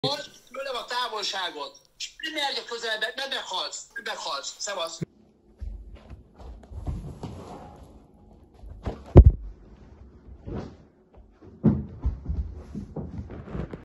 Most tőlem a távolságot. És ne gyere közelbe, nem meghalsz. Meghalsz. Szevasz.